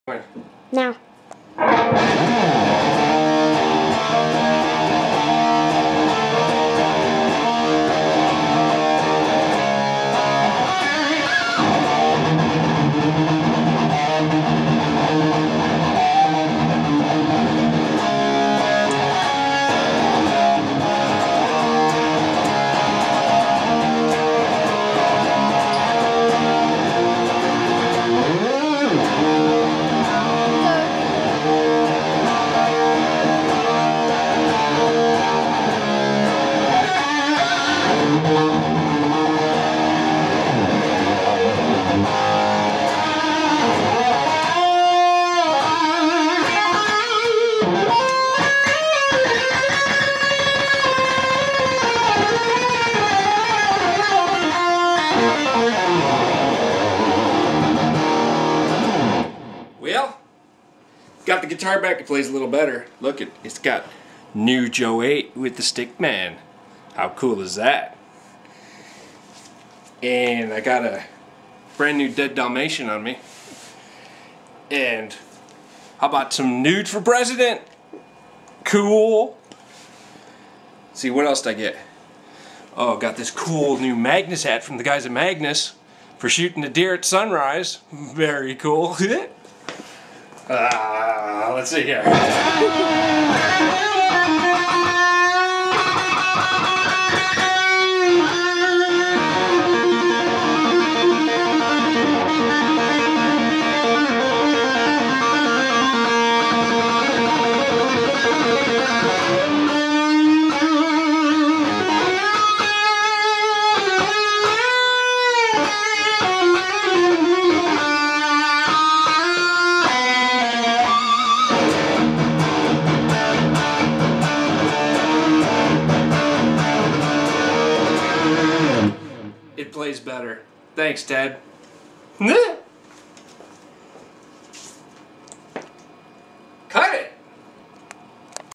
Now. Well, got the guitar back. It plays a little better. Look, it's got new Joe 8 with the Stickman. How cool is that? And I got a brand new Dead Dalmatian on me. And how about some Nude for President? Cool. See, what else did I get? Oh, got this cool new Magnus hat from the guys at Magnus for shooting a deer at sunrise. Very cool. Let's see here. It plays better. Thanks, Dad.